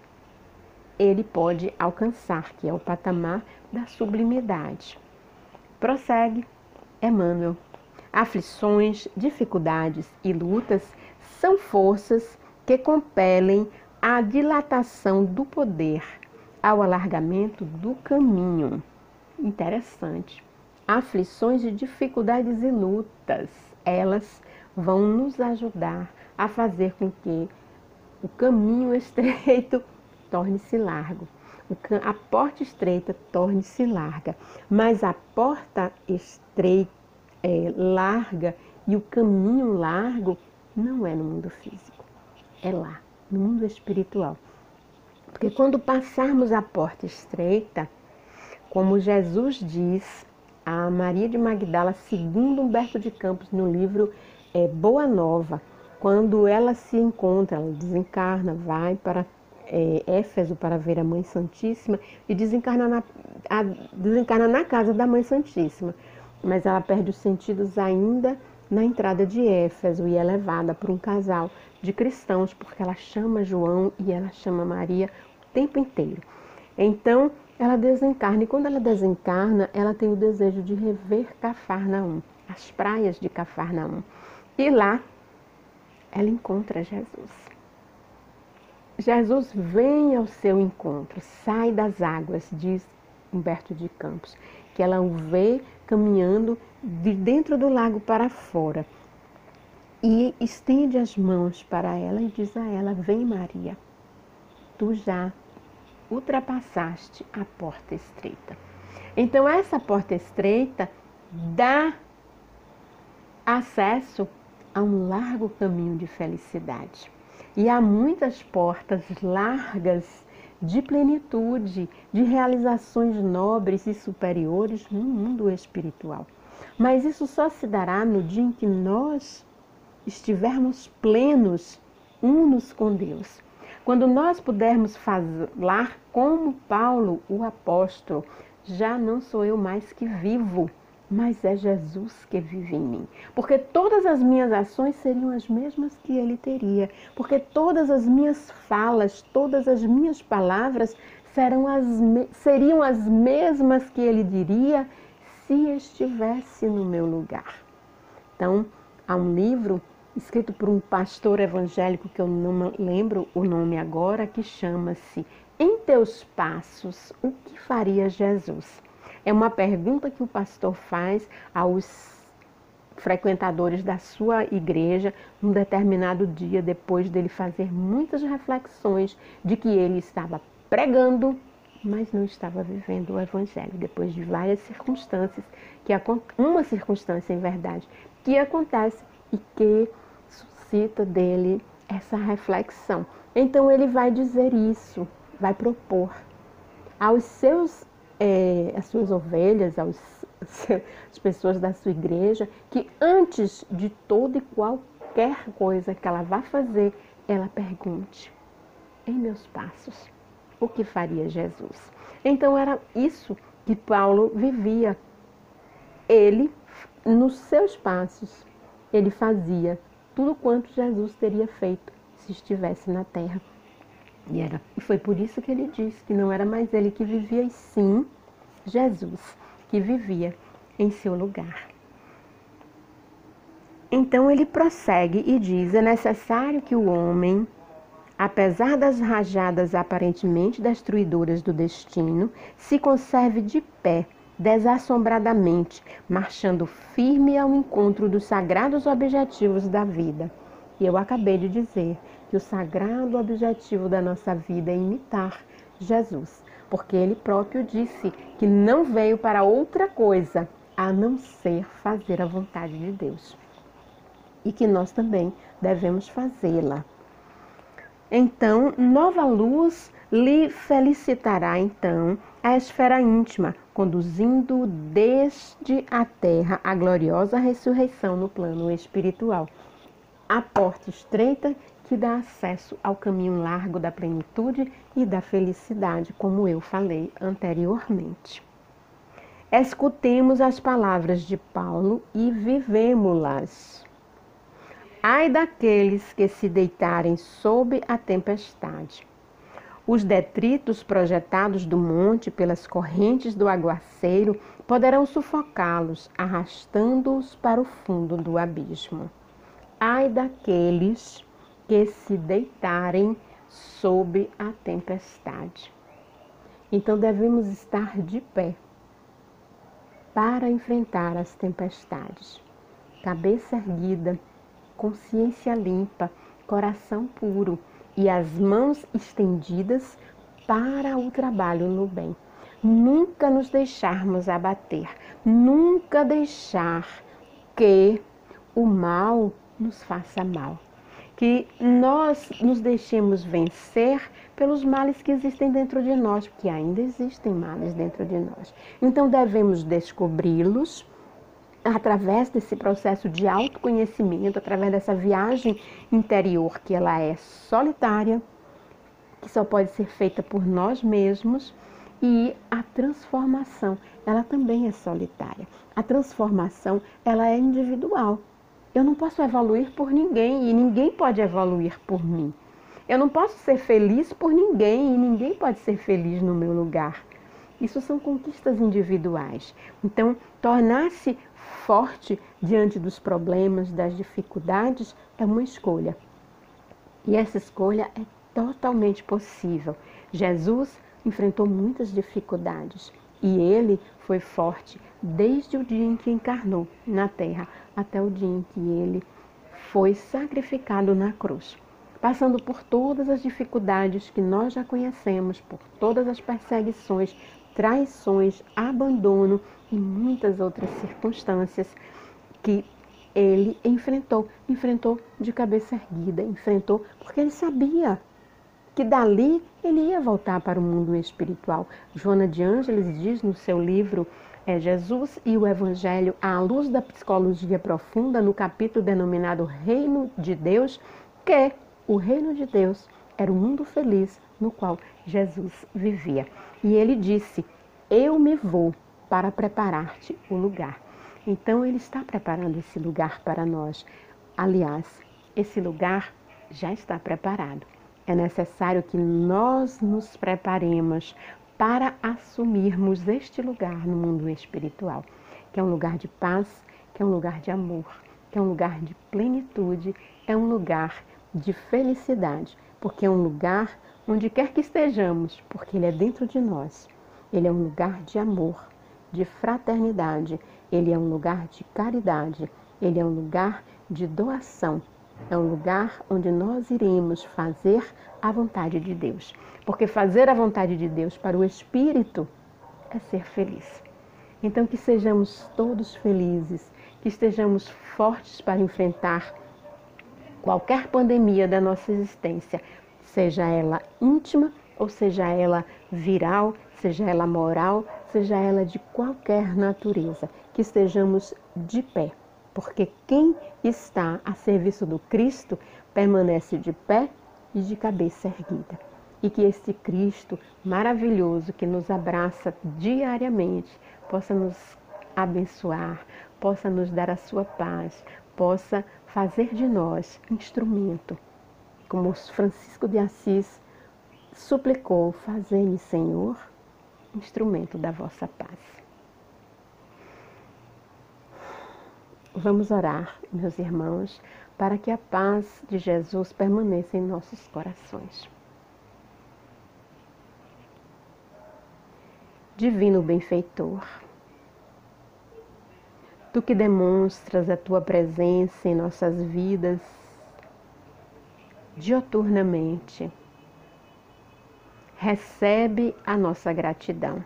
ele pode alcançar, que é o patamar da sublimidade. Prossegue Emmanuel. Aflições, dificuldades e lutas são forças que compelem a dilatação do poder ao alargamento do caminho. Interessante. Aflições e dificuldades e lutas, elas vão nos ajudar a fazer com que o caminho estreito torne-se largo. A porta estreita torne-se larga, mas a porta estreita, larga, e o caminho largo não é no mundo físico, é lá, no mundo espiritual. Porque quando passarmos a porta estreita, como Jesus diz a Maria de Magdala, segundo Humberto de Campos, no livro Boa Nova, quando ela se encontra, ela desencarna, vai para Éfeso para ver a Mãe Santíssima e desencarna na casa da Mãe Santíssima. Mas ela perde os sentidos ainda na entrada de Éfeso e é levada por um casal de cristãos, porque ela chama João e ela chama Maria o tempo inteiro. Então, ela desencarna, e quando ela desencarna, ela tem o desejo de rever Cafarnaum, as praias de Cafarnaum. E lá, ela encontra Jesus. Jesus vem ao seu encontro, sai das águas, diz Humberto de Campos, que ela o vê caminhando de dentro do lago para fora e estende as mãos para ela e diz a ela: vem, Maria, tu já ultrapassaste a porta estreita. Então essa porta estreita dá acesso a um largo caminho de felicidade. E há muitas portas largas de plenitude, de realizações nobres e superiores no mundo espiritual. Mas isso só se dará no dia em que nós estivermos plenos unos com Deus. Quando nós pudermos falar como Paulo, o apóstolo: já não sou eu mais que vivo, mas é Jesus que vive em mim. Porque todas as minhas ações seriam as mesmas que ele teria. Porque todas as minhas falas, todas as minhas palavras seriam as mesmas que ele diria se estivesse no meu lugar. Então, há um livro escrito por um pastor evangélico, que eu não lembro o nome agora, que chama-se Em Teus Passos, o que faria Jesus? É uma pergunta que o pastor faz aos frequentadores da sua igreja num determinado dia, depois dele fazer muitas reflexões de que ele estava pregando, mas não estava vivendo o evangelho, depois de várias circunstâncias, uma circunstância, em verdade, que acontece e que suscita dele essa reflexão. Então ele vai dizer isso, vai propor aos as suas ovelhas, as pessoas da sua igreja, que antes de toda e qualquer coisa que ela vá fazer, ela pergunte: em meus passos, o que faria Jesus? Então era isso que Paulo vivia. Ele, nos seus passos, ele fazia tudo quanto Jesus teria feito se estivesse na terra. E foi por isso que ele disse que não era mais ele que vivia, e sim Jesus que vivia em seu lugar. Então ele prossegue e diz: é necessário que o homem, apesar das rajadas aparentemente destruidoras do destino, se conserve de pé, desassombradamente, marchando firme ao encontro dos sagrados objetivos da vida. E eu acabei de dizer que o sagrado objetivo da nossa vida é imitar Jesus, porque ele próprio disse que não veio para outra coisa a não ser fazer a vontade de Deus, e que nós também devemos fazê-la. Então, nova luz lhe felicitará então a esfera íntima, conduzindo desde a terra a gloriosa ressurreição no plano espiritual. A porta estreita que dá acesso ao caminho largo da plenitude e da felicidade, como eu falei anteriormente. Escutemos as palavras de Paulo e vivemo-las. Ai daqueles que se deitarem sob a tempestade. Os detritos projetados do monte pelas correntes do aguaceiro poderão sufocá-los, arrastando-os para o fundo do abismo. Ai daqueles que se deitarem sob a tempestade. Então devemos estar de pé para enfrentar as tempestades. Cabeça erguida, consciência limpa, coração puro e as mãos estendidas para o trabalho no bem. Nunca nos deixarmos abater, nunca deixar que o mal nos faça mal. Que nós nos deixemos vencer pelos males que existem dentro de nós, porque ainda existem males dentro de nós. Então devemos descobri-los através desse processo de autoconhecimento, através dessa viagem interior que ela é solitária, que só pode ser feita por nós mesmos, e a transformação, ela também é solitária. A transformação, ela é individual. Eu não posso evoluir por ninguém e ninguém pode evoluir por mim. Eu não posso ser feliz por ninguém e ninguém pode ser feliz no meu lugar. Isso são conquistas individuais. Então, tornar-se forte diante dos problemas, das dificuldades, é uma escolha. E essa escolha é totalmente possível. Jesus enfrentou muitas dificuldades e ele foi forte desde o dia em que encarnou na terra até o dia em que ele foi sacrificado na cruz, passando por todas as dificuldades que nós já conhecemos, por todas as perseguições, traições, abandono e muitas outras circunstâncias que ele enfrentou de cabeça erguida, enfrentou porque ele sabia que dali ele ia voltar para o mundo espiritual. Joana de Ângeles diz no seu livro Jesus e o Evangelho à luz da psicologia profunda, no capítulo denominado Reino de Deus, que o reino de Deus era o mundo feliz no qual Jesus vivia. E ele disse: eu me vou para preparar-te o lugar. Então Ele está preparando esse lugar para nós. Aliás, esse lugar já está preparado. É necessário que nós nos preparemos para assumirmos este lugar no mundo espiritual, que é um lugar de paz, que é um lugar de amor, que é um lugar de plenitude, é um lugar de felicidade, porque é um lugar onde quer que estejamos, porque Ele é dentro de nós. Ele é um lugar de amor, de fraternidade, Ele é um lugar de caridade, Ele é um lugar de doação. É um lugar onde nós iremos fazer a vontade de Deus. Porque fazer a vontade de Deus para o Espírito é ser feliz. Então que sejamos todos felizes, que estejamos fortes para enfrentar qualquer pandemia da nossa existência, seja ela íntima ou seja ela viral, seja ela moral, seja ela de qualquer natureza, que estejamos de pé. Porque quem está a serviço do Cristo permanece de pé e de cabeça erguida. E que este Cristo maravilhoso que nos abraça diariamente possa nos abençoar, possa nos dar a sua paz, possa fazer de nós instrumento. Como Francisco de Assis suplicou, fazei-me, Senhor, instrumento da vossa paz. Vamos orar, meus irmãos, para que a paz de Jesus permaneça em nossos corações. Divino benfeitor, Tu que demonstras a Tua presença em nossas vidas dioturnamente, recebe a nossa gratidão.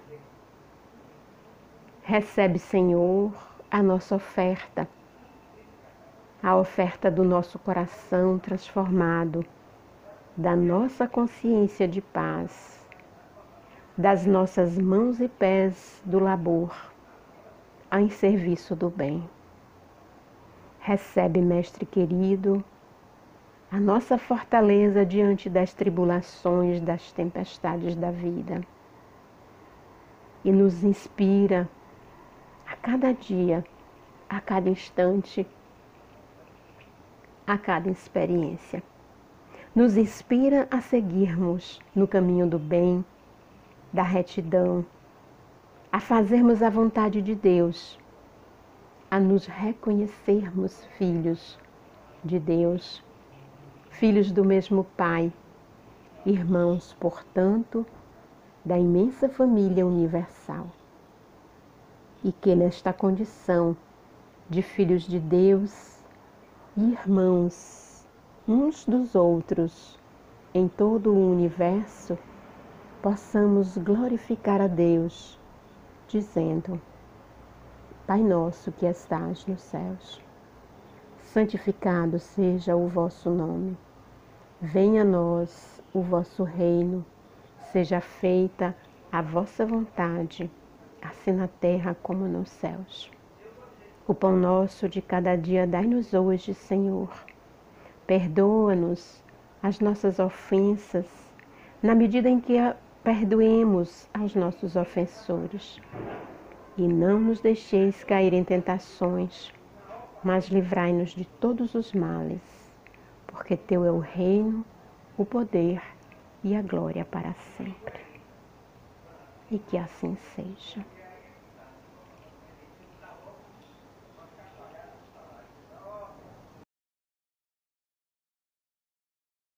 Recebe, Senhor, a nossa oferta, a oferta do nosso coração transformado, da nossa consciência de paz, das nossas mãos e pés do labor, em serviço do bem. Recebe, Mestre querido, a nossa fortaleza diante das tribulações, das tempestades da vida. E nos inspira a cada dia, a cada instante, a cada experiência. Nos inspira a seguirmos no caminho do bem, da retidão, a fazermos a vontade de Deus, a nos reconhecermos filhos de Deus, filhos do mesmo Pai, irmãos, portanto, da imensa família universal. E que nesta condição de filhos de Deus e irmãos uns dos outros em todo o universo, possamos glorificar a Deus, dizendo: Pai nosso que estás nos céus, santificado seja o vosso nome. Venha a nós o vosso reino, seja feita a vossa vontade, assim na terra como nos céus. O pão nosso de cada dia dai-nos hoje, Senhor. Perdoa-nos as nossas ofensas, na medida em que perdoemos aos nossos ofensores. E não nos deixeis cair em tentações, mas livrai-nos de todos os males, porque Teu é o reino, o poder e a glória para sempre. E que assim seja.